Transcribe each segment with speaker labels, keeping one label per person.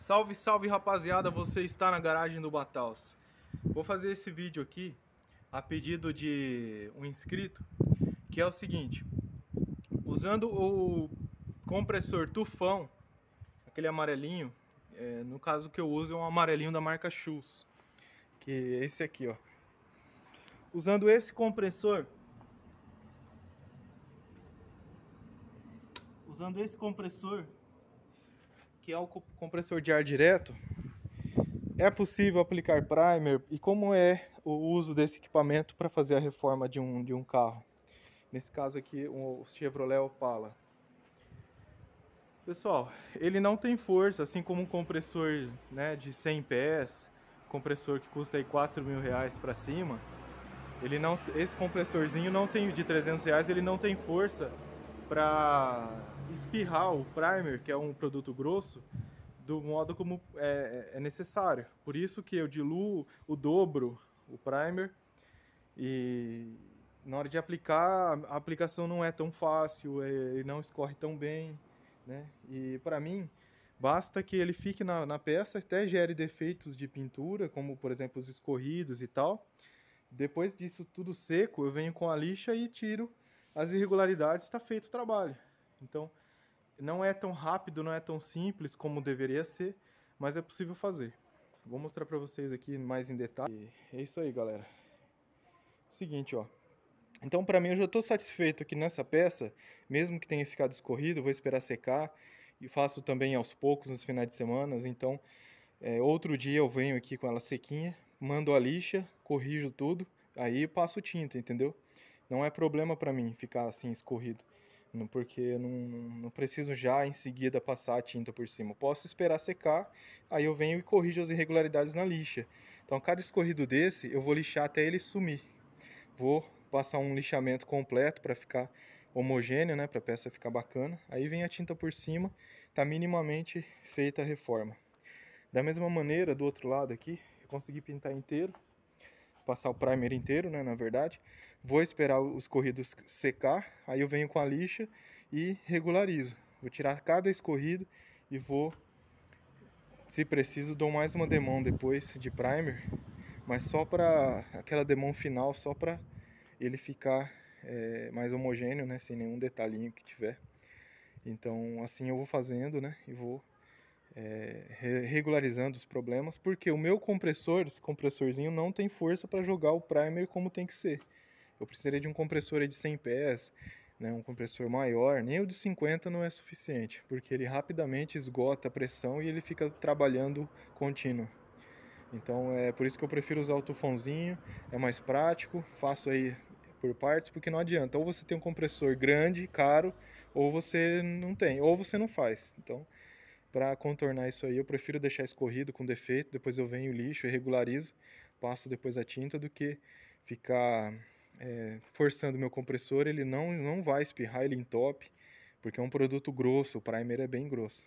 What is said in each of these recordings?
Speaker 1: Salve, salve rapaziada, você está na garagem do Bataus. Vou fazer esse vídeo aqui a pedido de um inscrito, que é o seguinte: usando o compressor tufão, aquele amarelinho, no caso que eu uso é um amarelinho da marca Schultz, que é esse aqui, ó. Usando esse compressor, que é o compressor de ar direto, é possível aplicar primer. E como é o uso desse equipamento para fazer a reforma de um carro? Nesse caso aqui, o Chevrolet Opala. Pessoal, ele não tem força, assim como um compressor, né, de 100 pés, compressor que custa aí 4 mil reais para cima. Ele não, esse compressorzinho não tem, de 300 reais, ele não tem força para espirrar o primer, que é um produto grosso, do modo como é necessário. Por isso que eu diluo o dobro o primer, e na hora de aplicar, a aplicação não é tão fácil, ele não escorre tão bem, né? E para mim, basta que ele fique na peça, até gere defeitos de pintura, como por exemplo os escorridos e tal. Depois disso tudo seco, eu venho com a lixa e tiro as irregularidades, está feito o trabalho. Então, não é tão rápido, não é tão simples como deveria ser, mas é possível fazer. Vou mostrar para vocês aqui mais em detalhe. E é isso aí, galera. Seguinte, ó. Então, para mim, eu já estou satisfeito aqui nessa peça, mesmo que tenha ficado escorrido, vou esperar secar e faço também aos poucos nos finais de semana. Então, outro dia eu venho aqui com ela sequinha, mando a lixa, corrijo tudo, aí passo tinta, entendeu? Não é problema para mim ficar assim escorrido, porque eu não preciso já em seguida passar a tinta por cima. Eu posso esperar secar, aí eu venho e corrijo as irregularidades na lixa. Então, cada escorrido desse, eu vou lixar até ele sumir. Vou passar um lixamento completo para ficar homogêneo, né, para a peça ficar bacana. Aí vem a tinta por cima, tá minimamente feita a reforma. Da mesma maneira, do outro lado aqui, eu consegui pintar inteiro, passar o primer inteiro, né, na verdade. Vou esperar os escorridos secar, aí eu venho com a lixa e regularizo. Vou tirar cada escorrido e vou, se preciso, dou mais uma demão depois de primer, mas só para aquela demão final, só para ele ficar mais homogêneo, né, sem nenhum detalhinho que tiver. Então assim eu vou fazendo, né, e vou regularizando os problemas, porque o meu compressor, esse compressorzinho, não tem força para jogar o primer como tem que ser. Eu precisaria de um compressor de 100 pés, né, um compressor maior. Nem o de 50 não é suficiente, porque ele rapidamente esgota a pressão e ele fica trabalhando contínuo. Então é por isso que eu prefiro usar o tufãozinho, é mais prático, faço aí por partes, porque não adianta, ou você tem um compressor grande, caro, ou você não tem, ou você não faz. Então, para contornar isso aí, eu prefiro deixar escorrido com defeito, depois eu venho lixo e regularizo, passo depois a tinta, do que ficar forçando meu compressor. Ele não vai espirrar, ele entope, porque é um produto grosso, o primer é bem grosso,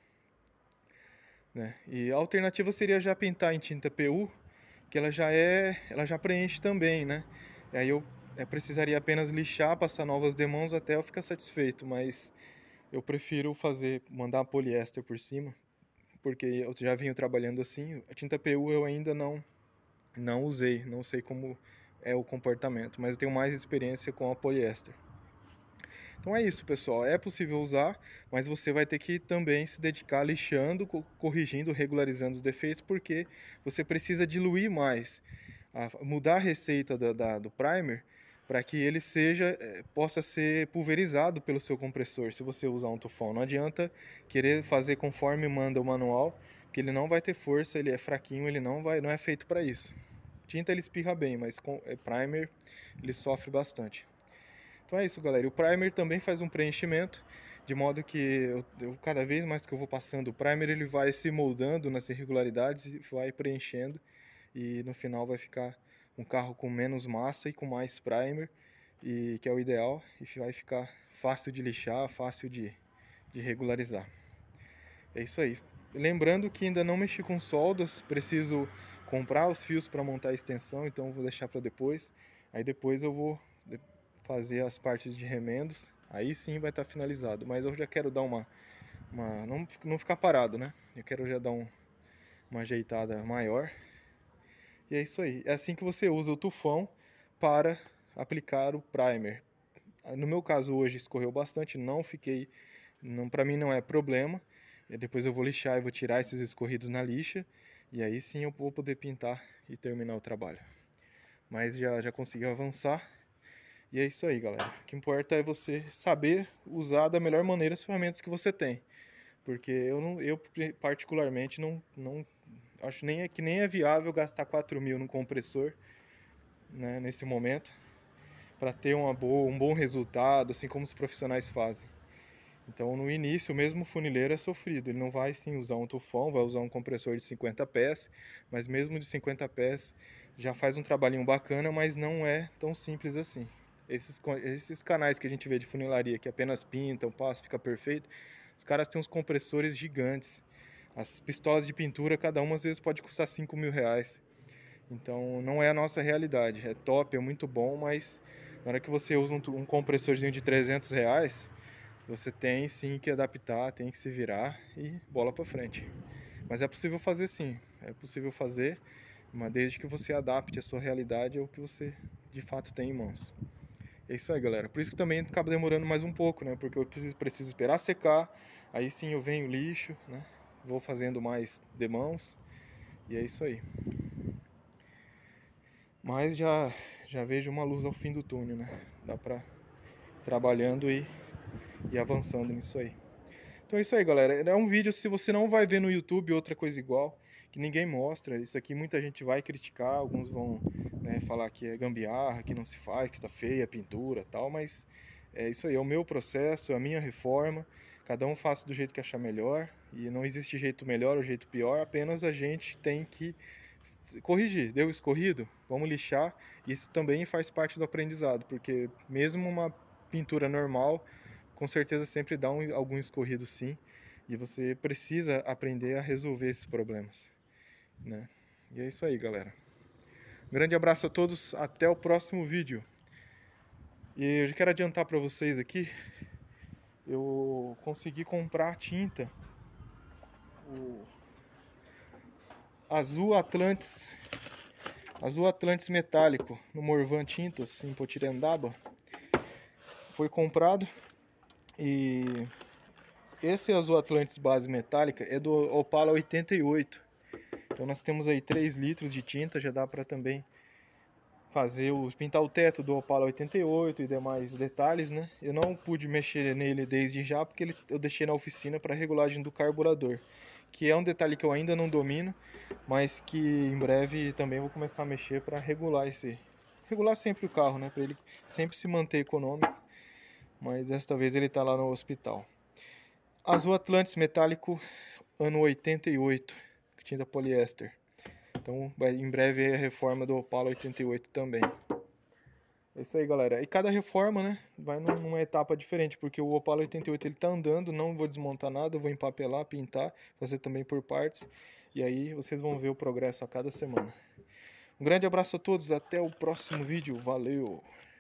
Speaker 1: né? E a alternativa seria já pintar em tinta PU, que ela já preenche também, né? E aí eu precisaria apenas lixar, passar novas demãos até eu ficar satisfeito, mas eu prefiro mandar poliéster por cima, porque eu já venho trabalhando assim. A tinta PU eu ainda não usei, não sei como é o comportamento, mas eu tenho mais experiência com a poliéster. Então é isso, pessoal. É possível usar, mas você vai ter que também se dedicar lixando, corrigindo, regularizando os defeitos, porque você precisa diluir mais, mudar a receita do primer para que ele possa ser pulverizado pelo seu compressor, se você usar um tufão. Não adianta querer fazer conforme manda o manual, porque ele não vai ter força, ele é fraquinho, ele não é feito para isso. Tinta ele espirra bem, mas com primer ele sofre bastante. Então é isso, galera. O primer também faz um preenchimento, de modo que cada vez mais que eu vou passando o primer, ele vai se moldando nas irregularidades e vai preenchendo, e no final vai ficar um carro com menos massa e com mais primer, e que é o ideal, e vai ficar fácil de lixar, fácil de regularizar. É isso aí. Lembrando que ainda não mexi com soldas, preciso comprar os fios para montar a extensão, então eu vou deixar para depois. Aí depois eu vou fazer as partes de remendos, aí sim vai estar finalizado. Mas eu já quero dar não ficar parado, né? Eu quero já dar uma ajeitada maior. E é isso aí. É assim que você usa o tufão para aplicar o primer. No meu caso hoje escorreu bastante, para mim não é problema. E depois eu vou lixar e vou tirar esses escorridos na lixa e aí sim eu vou poder pintar e terminar o trabalho. Mas já consegui avançar. E é isso aí, galera. O que importa é você saber usar da melhor maneira as ferramentas que você tem. Porque eu particularmente não acho que nem é viável gastar 4.000 no compressor, né, nesse momento, para ter um bom resultado, assim como os profissionais fazem. Então, no início, mesmo o funileiro é sofrido. Ele não vai sim usar um tufão, vai usar um compressor de 50 pés, mas mesmo de 50 pés já faz um trabalhinho bacana, mas não é tão simples assim. Esses canais que a gente vê de funilaria, que apenas pintam, passa, fica perfeito, os caras têm uns compressores gigantes. As pistolas de pintura, cada uma às vezes pode custar 5.000 reais. Então, não é a nossa realidade. É top, é muito bom, mas na hora que você usa um compressorzinho de 300 reais, você tem sim que adaptar, tem que se virar e bola pra frente. Mas é possível fazer sim, é possível fazer, mas desde que você adapte a sua realidade ao que você de fato tem em mãos. É isso aí, galera. Por isso que também acaba demorando mais um pouco, né? Porque eu preciso esperar secar, aí sim eu venho lixo, né? Vou fazendo mais demãos e é isso aí. Mas já vejo uma luz ao fim do túnel, né? Dá pra trabalhando e avançando nisso aí. Então é isso aí, galera. É um vídeo, se você não vai ver no YouTube outra coisa igual, que ninguém mostra. Isso aqui muita gente vai criticar, alguns vão, né, falar que é gambiarra, que não se faz, que está feia a pintura e tal, mas é isso aí, é o meu processo, é a minha reforma. Cada um faz do jeito que achar melhor e não existe jeito melhor ou jeito pior, apenas a gente tem que corrigir. Deu escorrido? Vamos lixar. Isso também faz parte do aprendizado, porque mesmo uma pintura normal, com certeza sempre dá algum escorrido sim, e você precisa aprender a resolver esses problemas, né? E é isso aí, galera. Um grande abraço a todos, até o próximo vídeo. E eu já quero adiantar para vocês aqui, eu consegui comprar tinta, o Azul Atlantis metálico, no Morvan Tintas, em Potirendaba. Foi comprado e esse Azul Atlantis base metálica é do Opala 88. Então nós temos aí 3 litros de tinta, já dá para também pintar o teto do Opala 88 e demais detalhes, né? Eu não pude mexer nele desde já porque eu deixei na oficina para regulagem do carburador, que é um detalhe que eu ainda não domino, mas que em breve também vou começar a mexer para regular sempre o carro, né? Para ele sempre se manter econômico, mas desta vez ele está lá no hospital. Azul Atlantis metálico ano 88, tinta poliéster. Então, em breve é a reforma do Opala 88 também. É isso aí, galera. E cada reforma, né, vai numa etapa diferente, porque o Opala 88 ele tá andando, não vou desmontar nada, vou empapelar, pintar, fazer também por partes. E aí vocês vão ver o progresso a cada semana. Um grande abraço a todos, até o próximo vídeo. Valeu!